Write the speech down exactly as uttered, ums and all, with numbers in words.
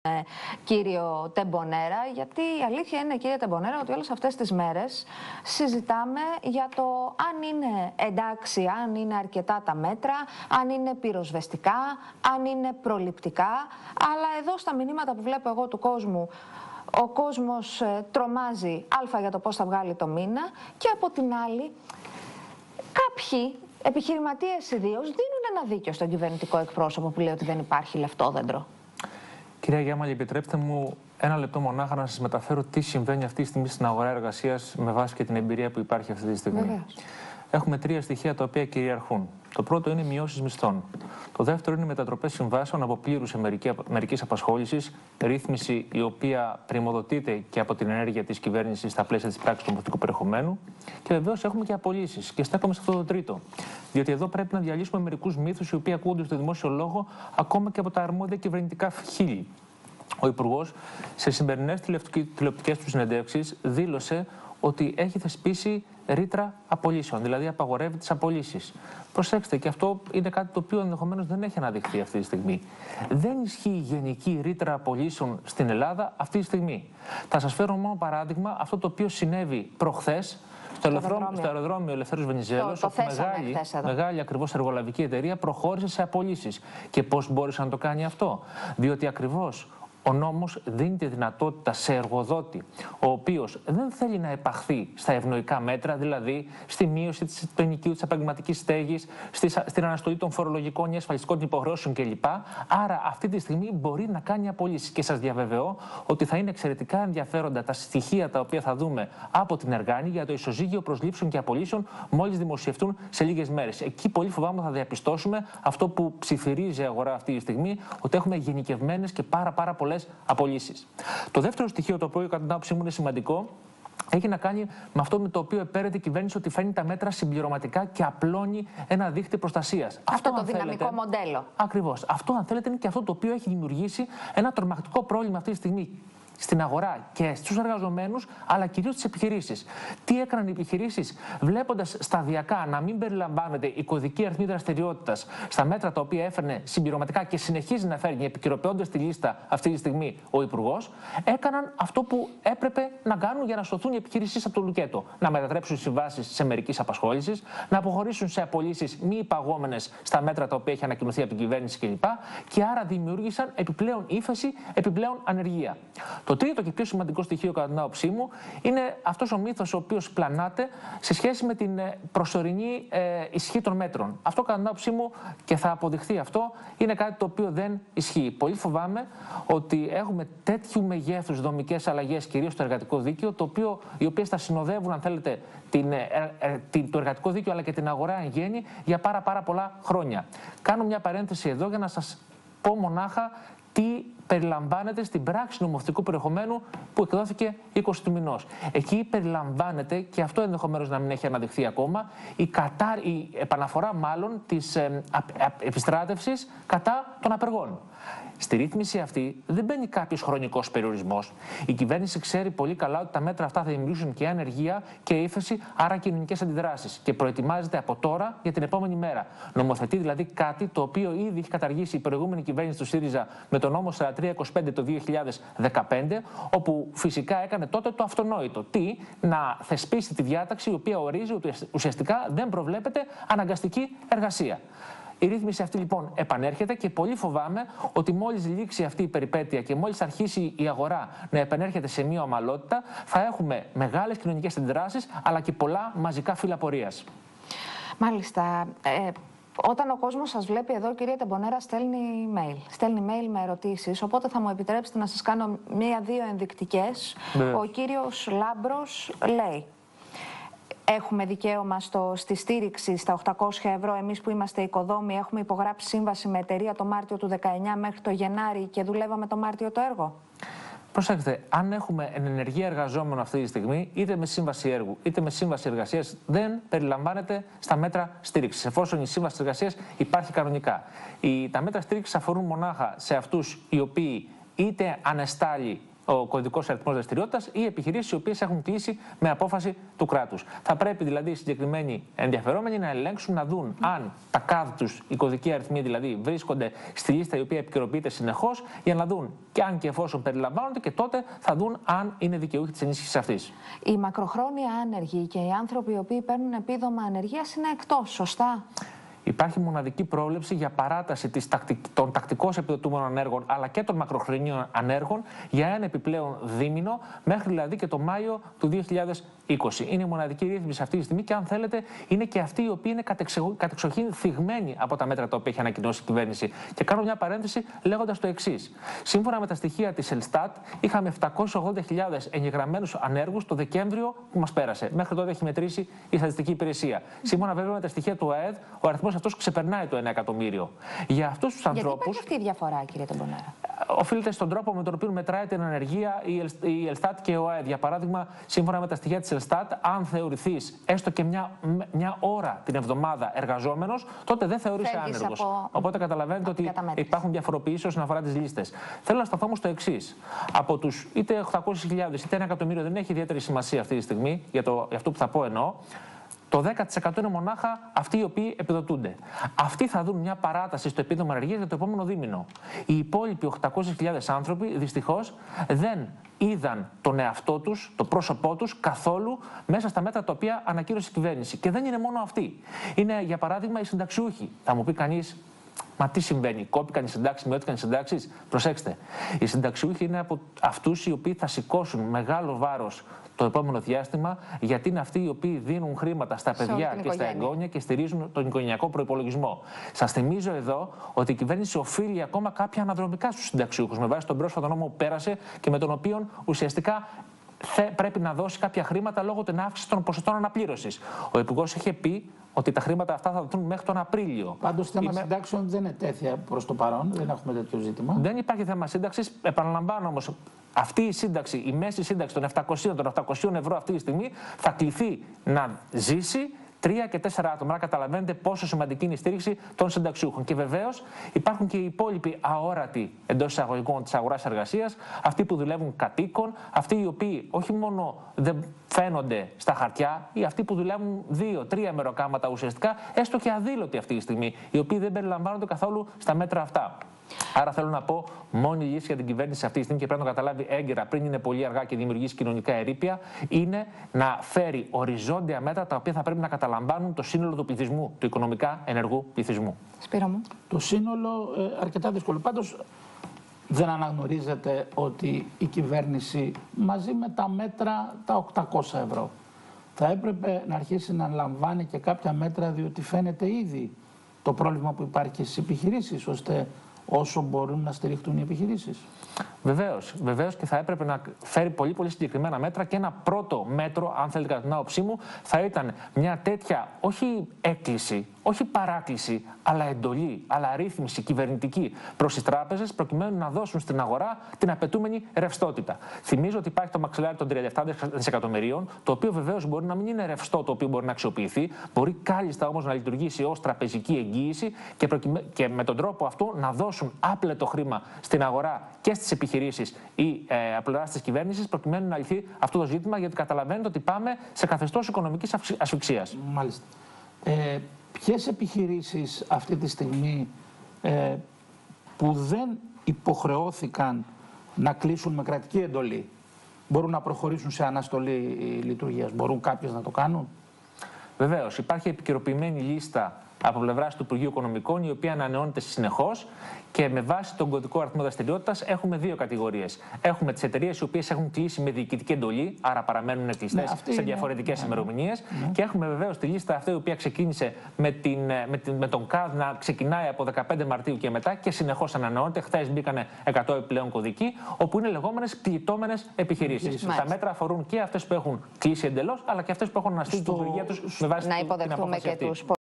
Ε, κύριο Τεμπονέρα, γιατί η αλήθεια είναι, κύριε Τεμπονέρα, ότι όλες αυτές τις μέρες συζητάμε για το αν είναι εντάξει, αν είναι αρκετά τα μέτρα, αν είναι πυροσβεστικά, αν είναι προληπτικά, αλλά εδώ στα μηνύματα που βλέπω εγώ του κόσμου, ο κόσμος ε, τρομάζει α για το πώς θα βγάλει το μήνα και από την άλλη κάποιοι επιχειρηματίες ιδίως δίνουν ένα δίκιο στον κυβερνητικό εκπρόσωπο που λέει ότι δεν υπάρχει λεφτόδεντρο. Κυρία Γιάμαλη, επιτρέψτε μου ένα λεπτό μονάχα να σας μεταφέρω τι συμβαίνει αυτή τη στιγμή στην αγορά εργασίας με βάση και την εμπειρία που υπάρχει αυτή τη στιγμή. Βεβαίως. Έχουμε τρία στοιχεία τα οποία κυριαρχούν. Το πρώτο είναι μειώσεις μισθών. Το δεύτερο είναι μετατροπές συμβάσεων από πλήρους σε μερικής απασχόλησης, ρύθμιση η οποία πρημοδοτείται και από την ενέργεια της κυβέρνησης στα πλαίσια της πράξης του νομοθετικού περιεχομένου. Και βεβαίως έχουμε και απολύσεις. Και στέκομαι σε αυτό το τρίτο. Διότι εδώ πρέπει να διαλύσουμε μερικούς μύθους οι οποίοι ακούγονται στο δημόσιο λόγο ακόμα και από τα αρμόδια κυβερνητικά χείλη. Ο Υπουργός σε σημερινές τηλεοπτικές του συνεντεύξεις δήλωσε ότι έχει θεσπίσει ρήτρα απολύσεων, δηλαδή απαγορεύει τις απολύσεις. Προσέξτε, και αυτό είναι κάτι το οποίο ενδεχομένως δεν έχει αναδειχθεί αυτή τη στιγμή. Δεν ισχύει η γενική ρήτρα απολύσεων στην Ελλάδα αυτή τη στιγμή. Θα σας φέρω μόνο παράδειγμα αυτό το οποίο συνέβη προχθές στο, αεροδρόμιο. στο αεροδρόμιο Ελευθέριος Βενιζέλος, όπου μεγάλη, μεγάλη ακριβώς εργολαβική εταιρεία προχώρησε σε απολύσεις. Και πώς μπόρεσε να το κάνει αυτό? Διότι ακριβώς ο νόμος δίνει τη δυνατότητα σε εργοδότη, ο οποίος δεν θέλει να επαχθεί στα ευνοϊκά μέτρα, δηλαδή στη μείωση του ενοικίου, της επαγγελματικής στέγης, στην αναστολή των φορολογικών ή ασφαλιστικών υποχρεώσεων κλπ. Άρα αυτή τη στιγμή μπορεί να κάνει απολύσεις. Και σας διαβεβαιώ ότι θα είναι εξαιρετικά ενδιαφέροντα τα στοιχεία τα οποία θα δούμε από την Εργάνη για το ισοζύγιο προσλήψεων και απολύσεων μόλις δημοσιευτούν σε λίγες μέρες. Εκεί πολύ φοβάμαι θα διαπιστώσουμε αυτό που ψιθυρίζει η αγορά αυτή τη στιγμή, ότι έχουμε γενικευμένες και πάρα, πάρα πολλές απολύσεις. Το δεύτερο στοιχείο, το οποίο κατά την άποψή μου είναι σημαντικό, έχει να κάνει με αυτό με το οποίο επέρεται η κυβέρνηση, ότι φέρνει τα μέτρα συμπληρωματικά και απλώνει ένα δίχτυ προστασίας. Αυτό, αυτό το θέλετε, δυναμικό μοντέλο. Ακριβώς. Αυτό, αν θέλετε, είναι και αυτό το οποίο έχει δημιουργήσει ένα τρομακτικό πρόβλημα αυτή τη στιγμή στην αγορά και στους εργαζομένους, αλλά κυρίως στις επιχειρήσεις. Τι έκαναν οι επιχειρήσεις? Βλέποντας σταδιακά να μην περιλαμβάνεται η κωδική αριθμή δραστηριότητας στα μέτρα τα οποία έφερνε συμπληρωματικά και συνεχίζει να φέρνει, επικαιροποιώντας τη λίστα αυτή τη στιγμή ο Υπουργός, έκαναν αυτό που έπρεπε να κάνουν για να σωθούν οι επιχειρήσεις από το λουκέτο. Να μετατρέψουν συμβάσεις σε μερικής απασχόλησης, να αποχωρήσουν σε απολύσεις μη υπαγόμενες στα μέτρα τα οποία έχει ανακοινωθεί από την κυβέρνηση κλπ. Και άρα δημιούργησαν επιπλέον ύφεση, επιπλέον ανεργία. Το τρίτο και πιο σημαντικό στοιχείο, κατά την άποψή μου, είναι αυτός ο μύθος ο οποίος πλανάται σε σχέση με την προσωρινή ε, ισχύ των μέτρων. Αυτό, κατά την άποψή μου, και θα αποδειχθεί αυτό, είναι κάτι το οποίο δεν ισχύει. Πολύ φοβάμαι ότι έχουμε τέτοιου μεγέθους δομικές αλλαγές, κυρίως στο εργατικό δίκαιο, το οποίο, οι οποίες θα συνοδεύουν, αν θέλετε, την, ε, ε, την, το εργατικό δίκαιο αλλά και την αγορά εν γέννη για πάρα, πάρα πολλά χρόνια. Κάνω μια παρένθεση εδώ για να σας πω μονάχα τι περιλαμβάνεται στην πράξη νομοθετικού περιεχομένου που εκδόθηκε είκοσι του μηνός. Εκεί περιλαμβάνεται, και αυτό ενδεχομένως να μην έχει αναδειχθεί ακόμα, η, κατά, η επαναφορά μάλλον της ε, επιστράτευσης κατά των απεργών. Στη ρύθμιση αυτή δεν μπαίνει κάποιος χρονικός περιορισμός. Η κυβέρνηση ξέρει πολύ καλά ότι τα μέτρα αυτά θα δημιουργήσουν και ανεργία και ύφεση, άρα κοινωνικές αντιδράσεις. Και προετοιμάζεται από τώρα για την επόμενη μέρα. Νομοθετεί δηλαδή κάτι το οποίο ήδη έχει καταργήσει η προηγούμενη κυβέρνηση του ΣΥΡΙΖΑ με το νόμο σαράντα τρία είκοσι πέντε το δύο χιλιάδες δεκαπέντε, όπου φυσικά έκανε τότε το αυτονόητο. Τι? Να θεσπίσει τη διάταξη η οποία ορίζει ότι ουσιαστικά δεν προβλέπεται αναγκαστική εργασία. Η ρύθμιση αυτή λοιπόν επανέρχεται και πολύ φοβάμαι ότι μόλις λήξει αυτή η περιπέτεια και μόλις αρχίσει η αγορά να επανέρχεται σε μία ομαλότητα, θα έχουμε μεγάλες κοινωνικές αντιδράσεις αλλά και πολλά μαζικά φύλλα πορείας. Μάλιστα. Ε, όταν ο κόσμος σας βλέπει εδώ, κύριε Τεμπονέρα, στέλνει mail. Στέλνει mail με ερωτήσεις, οπότε θα μου επιτρέψετε να σας κάνω μία-δύο ενδεικτικές. Ναι. Ο κύριος Λάμπρος λέει: έχουμε δικαίωμα στο, στη στήριξη στα οκτακόσια ευρώ. Εμείς που είμαστε οικοδόμοι έχουμε υπογράψει σύμβαση με εταιρεία το Μάρτιο του δεκαεννιά μέχρι το Γενάρη και δουλεύαμε το Μάρτιο το έργο. Προσέξτε, αν έχουμε ενεργεία εργαζόμενο αυτή τη στιγμή, είτε με σύμβαση έργου είτε με σύμβαση εργασίας, δεν περιλαμβάνεται στα μέτρα στήριξης, εφόσον η σύμβαση εργασίας υπάρχει κανονικά. Οι, τα μέτρα στήριξης αφορούν μονάχα σε αυτούς οι οποίοι είτε ανεστάλλει ο κωδικός αριθμός δραστηριότητας ή επιχειρήσεις οι οποίες έχουν κλείσει με απόφαση του κράτους. Θα πρέπει δηλαδή οι συγκεκριμένοι ενδιαφερόμενοι να ελέγξουν, να δουν αν τα κάδ τους, οι κωδικοί αριθμοί δηλαδή, βρίσκονται στη λίστα η οποία επικαιροποιείται συνεχώς, για να δουν και αν και εφόσον περιλαμβάνονται, και τότε θα δουν αν είναι δικαιούχοι της ενίσχυσης αυτής. Οι μακροχρόνια άνεργοι και οι άνθρωποι οι οποίοι παίρνουν επίδομα ανεργίας είναι εκτός, σωστά? Υπάρχει μοναδική πρόβλεψη για παράταση της τακτικ... των τακτικώς επιδοτούμενων ανέργων αλλά και των μακροχρονίων ανέργων για ένα επιπλέον δίμηνο, μέχρι δηλαδή και το Μάιο του δύο χιλιάδες είκοσι. Είναι η μοναδική ρύθμιση αυτή τη στιγμή και, αν θέλετε, είναι και αυτοί οι οποίοι είναι κατεξοχήν θυγμένοι από τα μέτρα τα οποία έχει ανακοινώσει η κυβέρνηση. Και κάνω μια παρένθεση λέγοντας το εξής. Σύμφωνα με τα στοιχεία της Ελστάτ, είχαμε επτακόσιες ογδόντα χιλιάδες εγγεγραμμένους ανέργους το Δεκέμβριο που μας πέρασε. Μέχρι τότε έχει μετρήσει η Στατιστική Υπηρεσία. Σύμφωνα βέβαια με τα στοιχεία του ΑΕΔ, ο αριθμός αυτός ξεπερνάει το ένα εκατομμύριο. Για αυτούς τους ανθρώπους. Γιατί υπάρχει αυτή η διαφορά, κύριε Τεμπονέρα? Οφείλεται στον τρόπο με τον οποίο μετράει την ανεργία η Ελστάτ και ο ΑΕΔ. Για παράδειγμα, σύμφωνα με τα στοιχεία της Ελστάτ, αν θεωρηθείς έστω και μια, μια ώρα την εβδομάδα εργαζόμενος, τότε δεν θεωρείσαι άνεργος. Από... Οπότε καταλαβαίνετε ότι υπάρχουν διαφοροποιήσεις όσον αφορά τις λίστες. Θέλω να σταθώ όμως στο εξής. Από τους είτε οκτακόσιες χιλιάδες είτε ένα εκατομμύριο, δεν έχει ιδιαίτερη σημασία αυτή τη στιγμή για, το, για αυτό που θα πω εννοώ. Το δέκα τοις εκατό είναι μονάχα αυτοί οι οποίοι επιδοτούνται. Αυτοί θα δουν μια παράταση στο επίδομα ανεργίας για το επόμενο δίμηνο. Οι υπόλοιποι οκτακόσιες χιλιάδες άνθρωποι δυστυχώς δεν είδαν τον εαυτό τους, το πρόσωπό τους καθόλου μέσα στα μέτρα τα οποία ανακοίνωσε η κυβέρνηση. Και δεν είναι μόνο αυτοί. Είναι, για παράδειγμα, οι συνταξιούχοι. Θα μου πει κανείς, μα τι συμβαίνει, κόπηκαν οι συντάξεις, μειώθηκαν οι συντάξεις? Προσέξτε. Οι συνταξιούχοι είναι από αυτούς οι οποίοι θα σηκώσουν μεγάλο βάρος το επόμενο διάστημα, γιατί είναι αυτοί οι οποίοι δίνουν χρήματα στα παιδιά και στα εγγόνια και στηρίζουν τον οικογενειακό προϋπολογισμό. Σας θυμίζω εδώ ότι η κυβέρνηση οφείλει ακόμα κάποια αναδρομικά στους συνταξιούχους, με βάση τον πρόσφατο νόμο που πέρασε και με τον οποίο ουσιαστικά πρέπει να δώσει κάποια χρήματα λόγω την αύξηση των ποσοστών αναπλήρωσης. Ο Υπουργός είχε πει ότι τα χρήματα αυτά θα δοθούν μέχρι τον Απρίλιο. Πάντως, θέμα Είμαι... συντάξεων δεν είναι τέτοια προς το παρόν, δεν έχουμε τέτοιο ζήτημα. Δεν υπάρχει θέμα σύνταξης. Επαναλαμβάνω όμως, αυτή η σύνταξη, η μέση σύνταξη των επτακοσίων ευρώ αυτή τη στιγμή θα κληθεί να ζήσει τρία και τέσσερα άτομα. Να καταλαβαίνετε πόσο σημαντική είναι η στήριξη των συνταξιούχων. Και βεβαίως υπάρχουν και οι υπόλοιποι αόρατοι εντός εισαγωγικών της αγοράς εργασίας, αυτοί που δουλεύουν κατοίκων, αυτοί οι οποίοι όχι μόνο δεν φαίνονται στα χαρτιά, ή αυτοί που δουλεύουν δύο, τρία μεροκάματα ουσιαστικά, έστω και αδήλωτοι αυτή τη στιγμή, οι οποίοι δεν περιλαμβάνονται καθόλου στα μέτρα αυτά. Άρα θέλω να πω, μόνη λύση για την κυβέρνηση αυτή τη στιγμή, και πρέπει να το καταλάβει έγκαιρα πριν είναι πολύ αργά και δημιουργήσει κοινωνικά ερείπια, είναι να φέρει οριζόντια μέτρα τα οποία θα πρέπει να καταλαμβάνουν το σύνολο του πληθυσμού, του οικονομικά ενεργού πληθυσμού. Σπύρο μου. Το σύνολο ε, αρκετά δύσκολο. Πάντως, δεν αναγνωρίζετε ότι η κυβέρνηση μαζί με τα μέτρα τα οκτακόσια ευρώ θα έπρεπε να αρχίσει να λαμβάνει και κάποια μέτρα, διότι φαίνεται ήδη το πρόβλημα που υπάρχει στις επιχειρήσεις, ώστε όσο μπορούν να στηριχτούν οι επιχειρήσεις? Βεβαίως, βεβαίως, και θα έπρεπε να φέρει πολύ πολύ συγκεκριμένα μέτρα, και ένα πρώτο μέτρο, αν θέλετε κατά την άποψή μου, θα ήταν μια τέτοια όχι έκκληση, όχι παράκληση, αλλά εντολή, αλλά ρύθμιση κυβερνητική προς τις τράπεζες, προκειμένου να δώσουν στην αγορά την απαιτούμενη ρευστότητα. Θυμίζω ότι υπάρχει το μαξιλάρι των τριάντα επτά δισεκατομμυρίων, το οποίο βεβαίως μπορεί να μην είναι ρευστό, το οποίο μπορεί να αξιοποιηθεί, μπορεί κάλλιστα όμως να λειτουργήσει ως τραπεζική εγγύηση και, προκειμέ... και με τον τρόπο αυτό να δώσουν άπλετο χρήμα στην αγορά και στις επιχειρήσεις ή ε, από πλευράς της κυβέρνησης, προκειμένου να λυθεί αυτό το ζήτημα, γιατί καταλαβαίνετε ότι πάμε σε καθεστώς οικονομικής ασφυξίας. Μάλιστα. Ε, ποιες επιχειρήσεις αυτή τη στιγμή ε, που δεν υποχρεώθηκαν να κλείσουν με κρατική εντολή μπορούν να προχωρήσουν σε αναστολή λειτουργίας? Μπορούν κάποιες να το κάνουν? Βεβαίως, υπάρχει επικαιροποιημένη λίστα από πλευράς του Υπουργείου Οικονομικών, η οποία ανανεώνεται συνεχώς, και με βάση τον κωδικό αριθμό δραστηριότητας έχουμε δύο κατηγορίες. Έχουμε τις εταιρείες οι οποίες έχουν κλείσει με διοικητική εντολή, άρα παραμένουν κλειστές ναι, σε διαφορετικές ναι, ημερομηνίες. Ναι. Και έχουμε βεβαίως τη λίστα αυτή, η οποία ξεκίνησε με, την, με, την, με τον ΚΑΔ να ξεκινάει από δεκαπέντε Μαρτίου και μετά και συνεχώς ανανεώνεται. Χθες μπήκαν εκατό επιπλέον κωδικοί, όπου είναι λεγόμενες κλειτόμενες επιχειρήσεις. Τα μέτρα αφορούν και αυτές που έχουν κλείσει εντελώς, αλλά και αυτές που έχουν αναστείλει την λειτουργία τους με βάση την απόφαση αυτή.